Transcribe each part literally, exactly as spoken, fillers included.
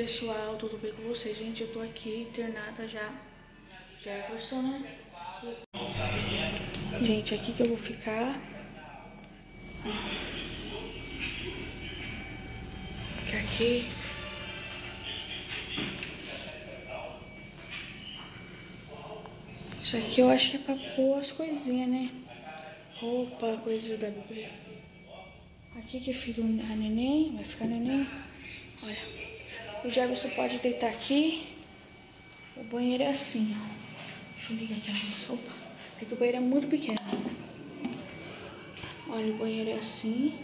pessoal, tudo bem com vocês? Gente, eu tô aqui internada já. Jefferson, né? Aqui. Gente, aqui que eu vou ficar. Porque aqui... Isso aqui eu acho que é pra pôr as coisinhas, né? Roupa, coisa da bebê. Aqui que fica a neném, vai ficar a neném. Olha, o Jefferson pode deitar aqui. O banheiro é assim, ó. Deixa eu ligar aqui a luz. Opa, é que o banheiro é muito pequeno. Olha, o banheiro é assim.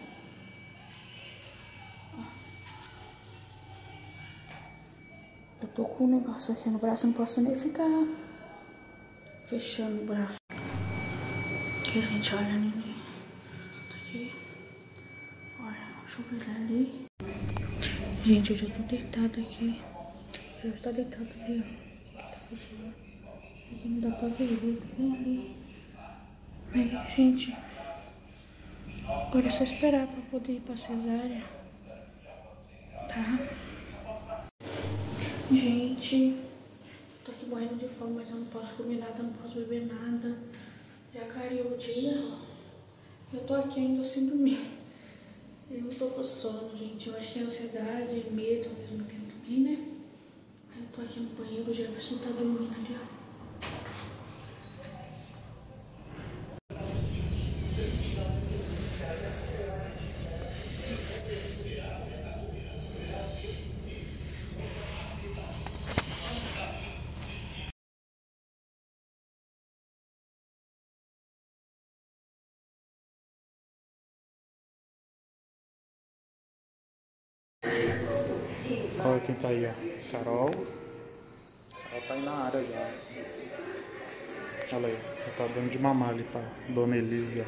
Ó. Eu tô com um negócio aqui no braço, não posso nem ficar fechando o braço. Aqui, gente, olha a neném. Tá aqui. Olha, deixa eu ver ali. Gente, eu já tô deitada aqui. Já está deitado ali, ó. Aqui tá fechado. Aqui não dá pra ver, ele tá bem ali. Aí, gente. Agora é só esperar pra poder ir pra cesárea. Tá? Gente. Tô aqui morrendo de fome, mas eu não posso comer nada, não posso beber nada. Já clareou o dia. Eu tô aqui ainda sem dormir. Eu não tô com sono, gente. Eu acho que é ansiedade e medo ao mesmo tempo também, né? Aí eu tô aqui no banheiro, o Jefferson tá dormindo ali, ó. Olha quem tá aí, ó. Carol. Ela tá aí na área já. Olha aí, ela tá dando de mamar ali pra Dona Elisa.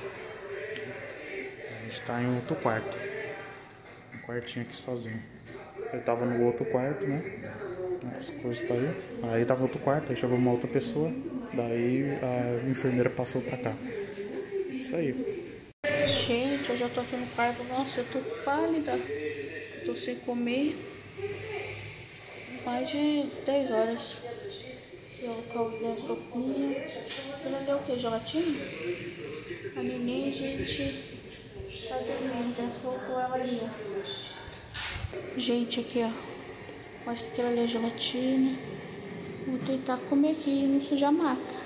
A gente tá em outro quarto. Um quartinho aqui sozinho. Ele tava no outro quarto, né? As coisas tá aí. Aí tava outro quarto, aí chegou uma outra pessoa. Daí a enfermeira passou pra cá. Isso aí. Gente, eu já tô aqui no quarto. Nossa, eu tô pálida. Eu tô sem comer. Mais de dez horas. Eu calculei a sopinha. Você não deu o que? Gelatina? A neném, gente, tá dormindo. Já colocou ela ali, ó. Gente, aqui, ó. Acho que aquela ali é gelatina. Vou tentar comer aqui e não sujar a maca.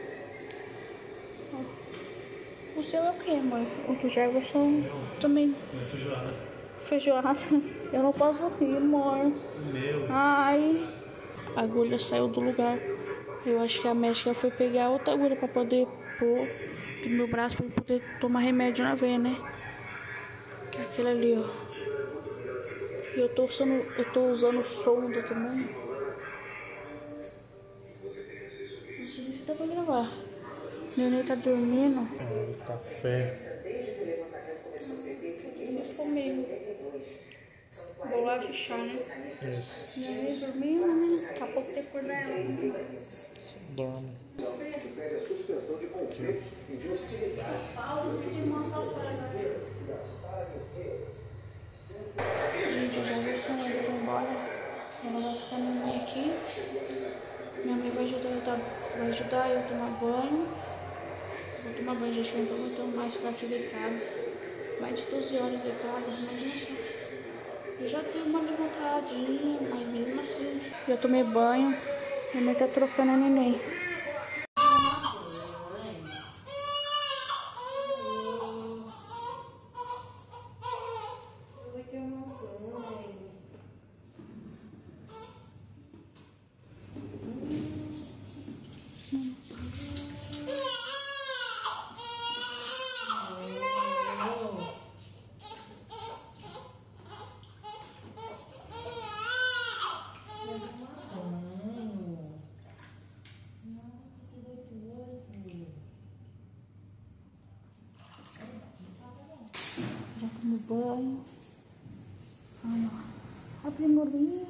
O seu é o que, amor? O do Jefferson também. Feijoada. Feijoada. Eu não posso rir, amor. Meu. Ai. A agulha saiu do lugar. Eu acho que a médica foi pegar outra agulha pra poder pôr no meu braço pra poder tomar remédio na veia, né? Que é aquele ali, ó. E eu tô usando, eu tô usando sonda também. Não sei se dá pra gravar. Neném tá dormindo. É, café. Vamos comer. Bolacha e chá, né? Isso. Neném dormindo, né? Daqui a pouco tem que acordar ela. Dorme. Aqui. Pausa de mostrar o prato. Gente, eu já vi essa mãe foi embora. Ela vai ficar na minha aqui. Minha mãe vai ajudar, eu tá, vai ajudar eu a tomar banho. Vou tomar banho, gente, que eu não tô aguentando mais ficar aqui deitado. Mais de doze horas deitado, imagina só. Eu já tenho uma levantadinha, mas mesmo assim. Já tomei banho. Minha mãe tá trocando a neném. Já tomo banho. Aprimorinha.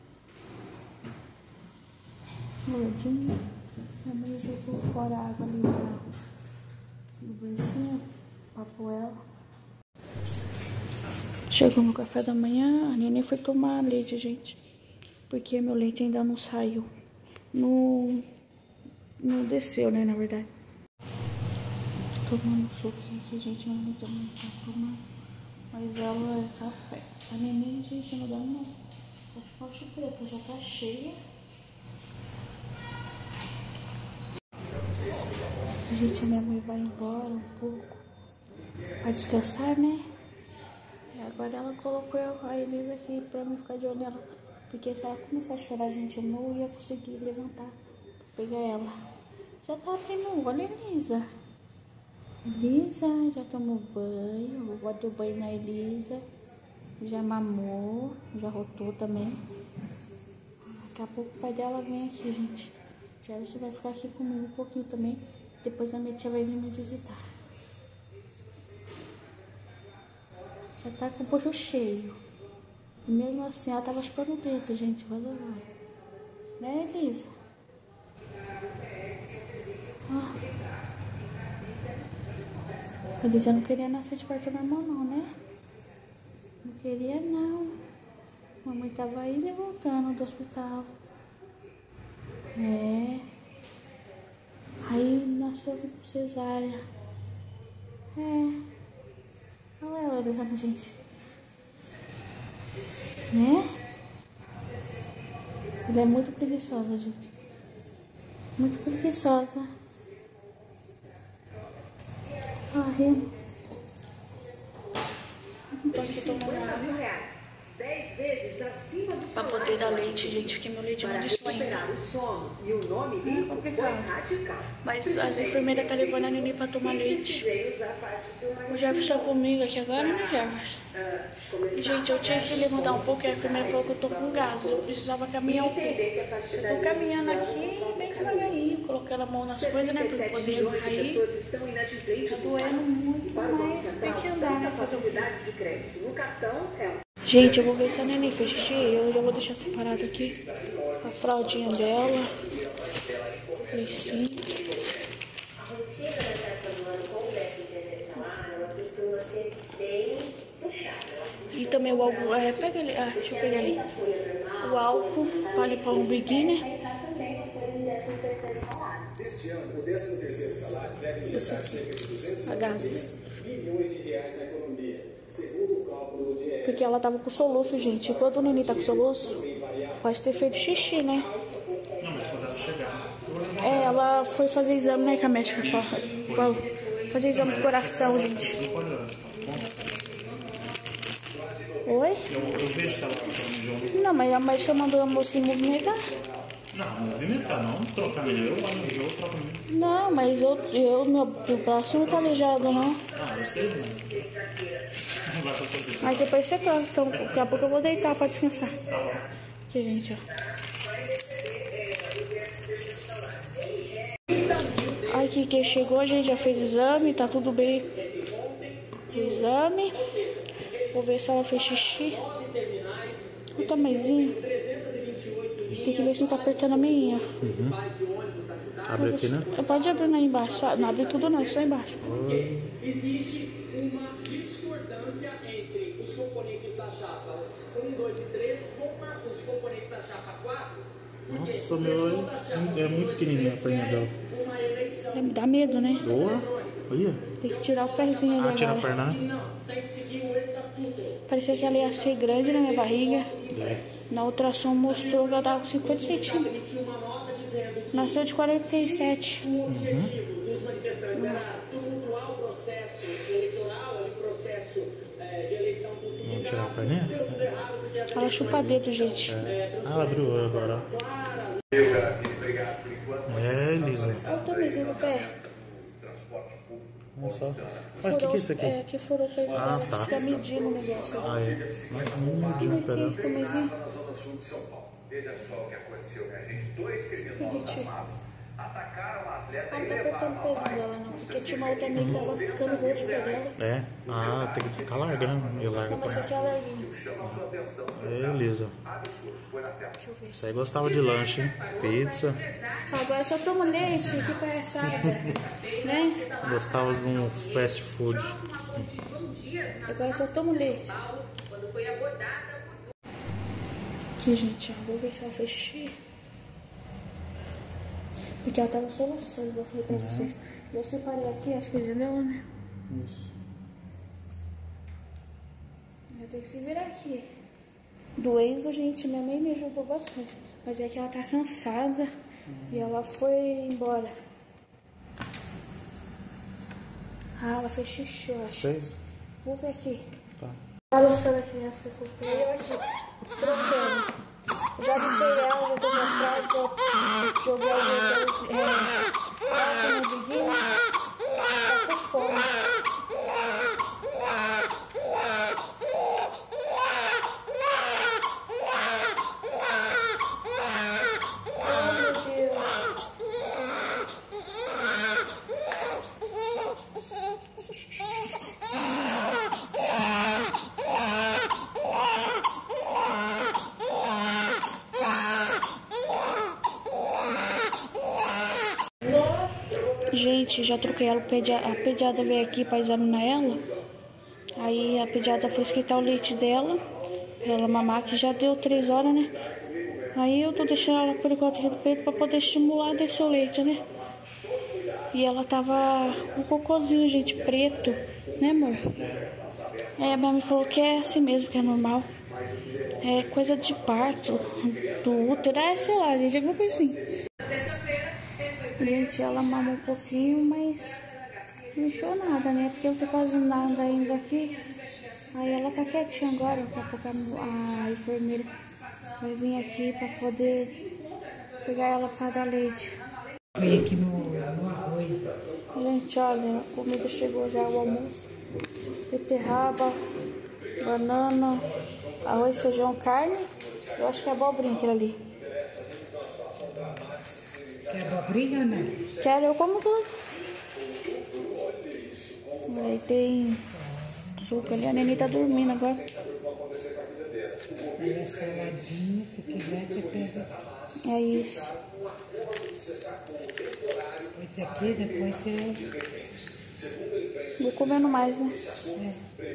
Gordinha. Minha mãe jogou fora a água ali da, do bercinho. Papo ela. Chegou meu café da manhã, a neném foi tomar leite, gente. Porque meu leite ainda não saiu. Não, não desceu, né, na verdade. Tomando suquinho aqui, gente. A neném também tá tomando. Mas ela é café. A neném, gente, não dá não. Acho que a chupeta já tá cheia. Gente, minha mãe vai embora um pouco pra descansar, né? E agora ela colocou a Elisa aqui pra mim ficar de olho nela. Porque se ela começar a chorar, gente, eu não ia conseguir levantar pra pegar ela. Já tá abrindo o olho, Elisa. Elisa já tomou banho. Eu vou dar banho na Elisa. Já mamou, já rotou também. Daqui a pouco o pai dela vem aqui, gente. Já você vai ficar aqui comigo um pouquinho também. Depois a minha tia vai vir me visitar. Já tá com o bucho cheio. E mesmo assim, ela tava chupando o dedo, gente. Mas agora. Né, Elisa? Ah. Elisa não queria nascer de parto normal, não, né? Não queria, não. Mamãe tava indo e voltando do hospital. É. Aí nasceu cesárea. É. Olha ela olhando, gente. Né? Ela é muito preguiçosa, gente. Muito preguiçosa. Ai. Pode tomar mil reais. dez vezes acima do pra poder dar leite, gente, porque meu leite é muito esquenta. O sono e o nome dele foi radical. Mas as enfermeiras estão levando a neném pra tomar leite. O Jefferson tá comigo aqui agora, né, Jefferson? E, gente, eu tinha que levantar um pouco e a enfermeira falou que eu tô com gases. Eu precisava caminhar um pouco. Eu tô caminhando aqui bem devagarinho, colocando a mão nas coisas, né, pra poder cair. Tá doendo muito, mas tem que andar, né, fazer o quê? Gente, eu vou ver se a neném fez xixi. Eu já vou deixar separado aqui a fraldinha dela. Assim. E também o álcool. É, pega ali. Ah, deixa eu pegar ali. O álcool para limpar o umbiguinho, né? Este ano, o décimo terceiro salário deve injetar cerca de duzentos e noventa milhões de reais na economia. Porque ela tava com soluço, gente. Quando o neném tá com soluço, pode ter feito xixi, né? Não, mas quando ela chegar. É, ela foi fazer exame, né? Que a médica falou. Fazer exame do coração, gente. Oi? Eu, eu vejo se ela tá no Não, mas a médica mandou a moça se movimentar. Não, movimentar não. Trocar melhor. Eu lá no jogo, eu troco melhor. Não, mas eu, eu meu, meu braço não tá aleijado, não. Ah, eu sei, mas... Aí depois você toca, então daqui a pouco eu vou deitar pra descansar. Aqui, gente, ó. Aí que, que chegou, a gente já fez exame, tá tudo bem. Exame. Vou ver se ela fez xixi. Um tamanhozinho. Tem que ver se não tá apertando a minha. Uhum. Abre aqui, né? Pode abrir aí embaixo. Não abre tudo não, só embaixo. Oi. Existe uma discordância entre os componentes da chapa um, dois e três com os componentes da chapa quatro. Nossa, meu, é muito pequenininha a perna dela. É, dá medo, né? Boa. Olha. Tem que tirar o pezinho ali. Ah, tira a agora. perna, né? Parecia que ela ia ser grande na minha barriga. É. Na ultrassom mostrou que ela tava com cinquenta centímetros. Nasceu de quarenta e sete. Uhum. Vamos tirar a perninha? Ela chupa dedo, gente. É. Ah, ela abriu agora. É, Elisa. Olha o tamanho do pé. Olha só. Olha, o que, que é isso aqui? É, que furou o pé dela. Ah, tá. Fica medindo o negócio. Ah, é. Nossa, muito medindo o pé dela. Aqui, tamanhozinho. Veja só o que aconteceu, né, gente? Dois criminosos armados atacaram a atleta Ah, não e tá apertando o levaram pezinho dela, não. Porque tinha uma outra amiga que tava ficando roxo o pé dela. É? Ah, tem que ficar larga, né? Eu largo Não, a mas esse perna. aqui é larguinho. É, Elisa. Deixa eu ver. Isso aí gostava de lanche, hein? Pizza. Fala, agora só tomo leite, que palhaçada. Né? Gostava de um fast food. Agora só tomo leite. foi abordada por... Aqui, gente, ó, vou ver se ela fez xixi. Porque ela tava soluçando, eu falei pra uhum. vocês. Eu separei aqui, acho que é dela, né? Isso. Eu tenho que se virar aqui. Do Enzo, gente, minha mãe me ajudou bastante. Mas é que ela tá cansada uhum. e ela foi embora. Ah, ela fez xixi, eu acho. Fez? Vou ver aqui. Tá. Balançando a criança que eu falei, eu aqui. Trocando. Já limpei ela, já tô mostrando. Joguei alguns é, ela no biguinho. Tá com fome. Gente, já troquei ela, a pediatra veio aqui para examinar ela. Aí a pediatra foi esquentar o leite dela, pra ela mamar, que já deu três horas, né? Aí eu tô deixando ela por enquanto aqui do peito para poder estimular descer o leite, né? E ela tava com um cocôzinho, gente, preto, né, amor? É, a minha mãe falou que é assim mesmo, que é normal. É coisa de parto, do útero, é, sei lá, gente, alguma coisa assim. Gente, ela mamou um pouquinho, mas não encheu nada, né? Porque eu tô quase nada ainda aqui. Aí ela tá quietinha agora, daqui a pouco a, a enfermeira vai vir aqui pra poder pegar ela pra dar leite. Veio aqui no, no arroz. Gente, olha, a comida chegou já, o almoço. Beterraba, banana, arroz, feijão, carne. Eu acho que é abobrinha aquilo ali. Quer abobrinha, né? Quero, eu como tudo. Aí tem suco ali, a neném tá dormindo agora. Aí é saladinho, porque você pega. É isso. Esse aqui, depois você... Vou comendo mais, né? É.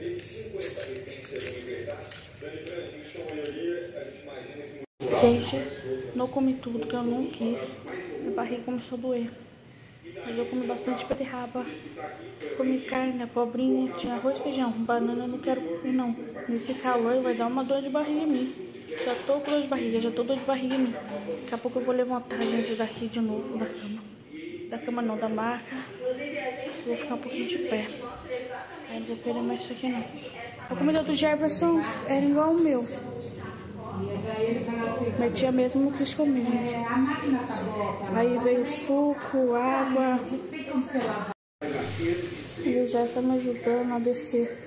Gente, não comi tudo que eu não quis. Minha barriga começou a doer. Mas eu comi bastante beterraba. Comi carne, abobrinha, tinha arroz e feijão. Banana eu não quero comer, não. Nesse calor vai dar uma dor de barriga em mim. Já tô com dor de barriga, já tô dor de barriga em mim. Daqui a pouco eu vou levantar a gente daqui de novo da cama. Da cama não, da maca. Vou ficar um pouquinho de pé. Aí não vou querer mais isso aqui não. A comida do Jefferson era igual o meu. Mas tia mesmo não quis comer, gente. Aí veio suco, água. E o Jefferson tá me ajudando a descer.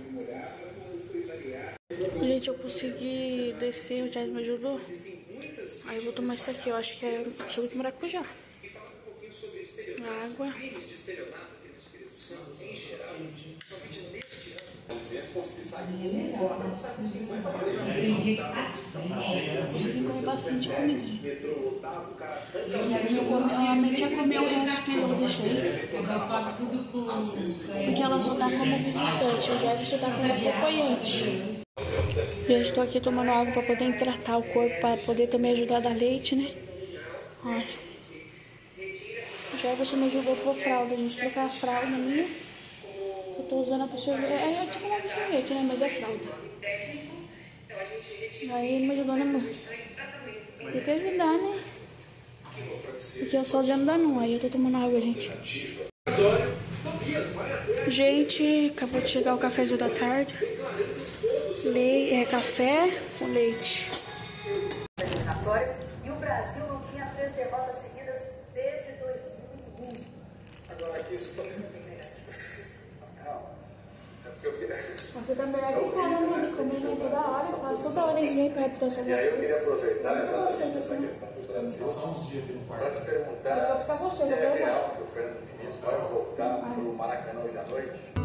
Gente, eu consegui descer, o Jefferson me ajudou. Aí eu vou tomar isso aqui, eu acho que é suco de maracujá. Água. Consegui comer bastante comida. A minha tia comeu o resto que eu deixei. Porque ela só tá como visitante, o Jefferson tá como acompanhante. Eu estou aqui tomando água para poder hidratar o corpo, para poder também ajudar a dar leite, né? Olha. O Jefferson me ajudou com a fralda, a gente trocar a fralda minha. Eu tô usando a pra sorvete. É tipo uma sorvete, né? Mas é fralda. Aí ele me ajudou na mão. Tem que ajudar, né? Porque eu sozinha não dá não. Aí eu tô tomando água, gente. Gente, acabou de chegar o cafezinho da tarde. Le... É café com leite. E o Brasil não tinha três derrotas seguidas desde dois mil e um. Agora aqui isso também. Aqui tá melhor que casa, né? De comer toda hora, quase toda hora eles vêm perto da sua E aí eu queria aproveitar exatamente essa questão do Brasil para te perguntar se é real que o Fernando Diniz vai voltar para o Maracanã hoje à noite.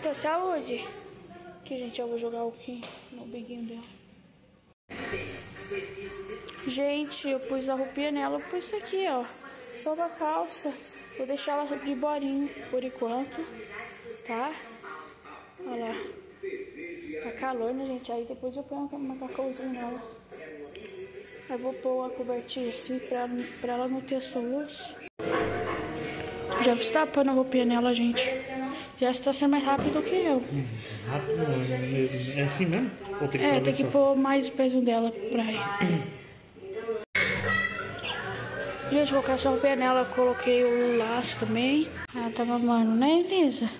Muita saúde. Aqui, gente, eu vou jogar o que no biguinho dela. Gente, eu pus a roupinha nela, eu pus isso aqui, ó. Só com a calça. Vou deixar ela de borinho por enquanto, tá? Olha lá. Tá calor, né, gente? Aí depois eu ponho uma macacãozinha nela. Aí vou pôr a cobertinha assim pra, pra ela não ter soluço. Já está pondo a roupinha nela, gente. Já está sendo mais rápido que eu. Rápido? É assim mesmo? Ou tem que É, tem que pôr mais o peso dela pra ir. Gente, vou colocar essa roupinha nela. Coloquei o laço também. Ela tá mamando, né, Elisa?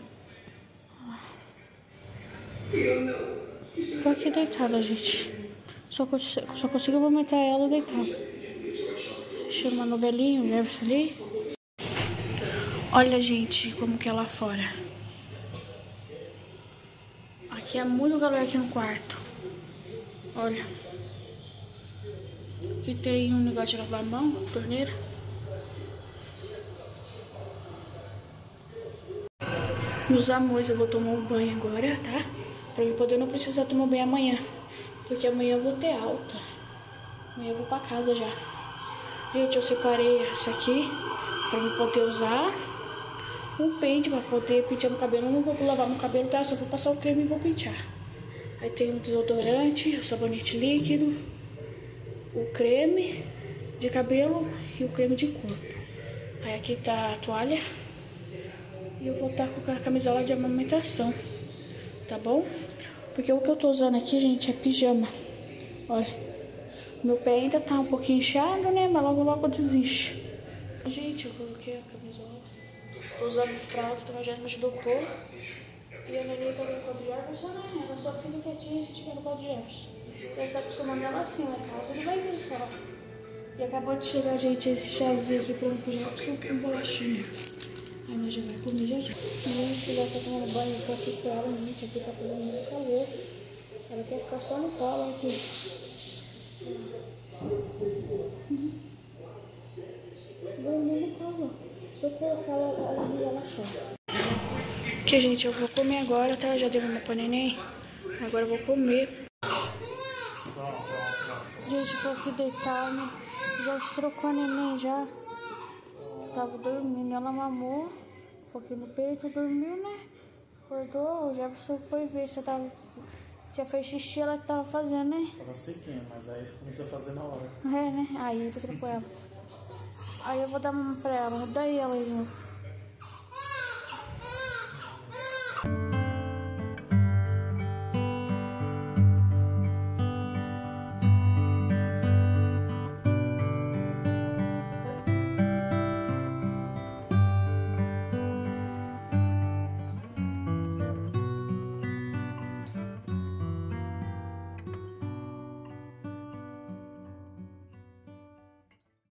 Tô aqui deitada, gente. Só, consigo, só consigo aumentar ela deitada. Assistindo uma novelinha, um verso ali. Olha, gente, como que é lá fora. Aqui é muito calor aqui no quarto. Olha. Aqui tem um negócio de lavar a mão, torneira. Meus amores, eu vou tomar um banho agora, tá? Pra eu poder não precisar tomar banho amanhã. Porque amanhã eu vou ter alta. Amanhã eu vou pra casa já. Gente, eu separei essa aqui pra eu poder usar um pente pra poder pentear no cabelo. Eu não vou lavar meu cabelo, tá? Só vou passar o creme e vou pentear. Aí tem o desodorante, o sabonete líquido, o creme de cabelo e o creme de corpo. Aí aqui tá a toalha. E eu vou estar com a camisola de amamentação, tá bom? Porque o que eu tô usando aqui, gente, é pijama. Olha, meu pé ainda tá um pouquinho inchado, né? Mas logo logo desincha. Gente, eu coloquei a camisola. Tô usando fralda, também já me ajudou a pôr. E a Nelly tá no colo de Jefferson, né? Ela só fica quietinha se tiver no colo de Jefferson. Ela está acostumando ela assim, lá em casa, não vai ver só. E acabou de chegar, gente, esse chazinho aqui pro Jefferson com bolachinha. Aí nós já vai comer já já. Gente, já tá tomando banho, eu tô aqui com ela, gente. Aqui tá fazendo muito calor. Ela quer ficar só no colo aqui. Uhum. Dormindo no colo. Se eu colocar ela, ela, ela chora. Aqui, gente, eu vou comer agora, tá? Já dei uma pra neném. Agora eu vou comer. Gente, tô aqui deitada. Já trocou a neném já. Tava dormindo, ela mamou um pouquinho no peito, dormiu, né? Acordou, o Jefferson foi ver se tava, já fez xixi, ela tava fazendo, né? Tava sequinha, mas aí começou a fazer na hora. É, né? Aí eu trocou ela. Aí eu vou dar uma pra ela, daí ela aí, meu.